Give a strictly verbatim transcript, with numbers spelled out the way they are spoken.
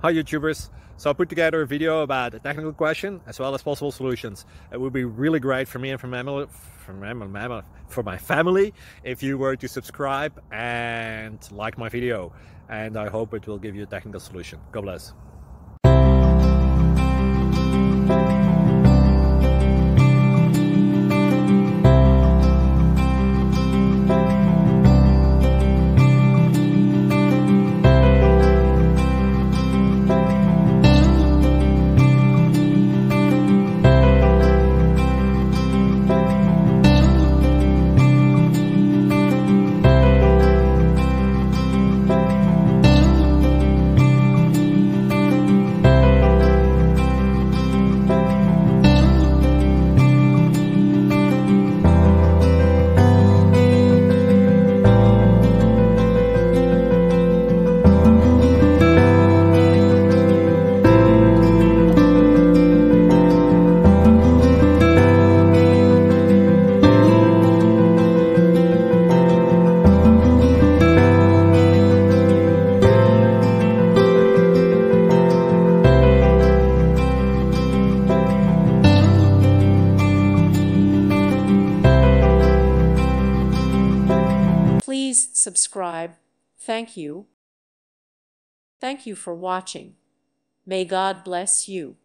Hi YouTubers! So I put together a video about a technical question as well as possible solutions. It would be really great for me and for my family, for my, for my family if you were to subscribe and like my video, and I hope it will give you a technical solution. God bless. Please subscribe. Thank you. Thank you for watching. May God bless you.